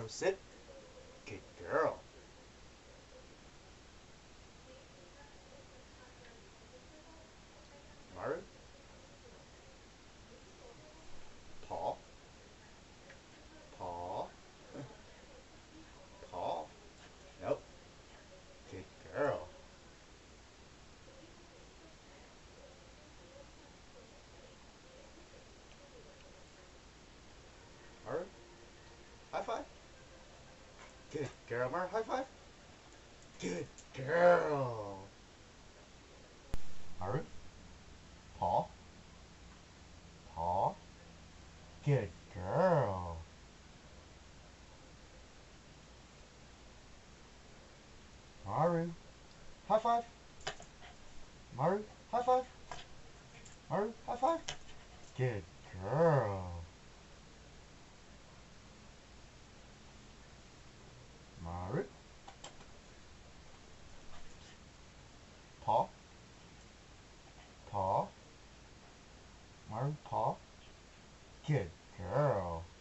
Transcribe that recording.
Maru, sit. Good girl. Maru, paw, paw, paw. Nope. Good girl. Maru, high five. Good girl, Maru, high five. Good girl. Maru, paw, paw. Good girl. Maru, high five. Maru, high five. Maru, high five. Good girl. Maru, paw, paw. Maru, paw. Good girl.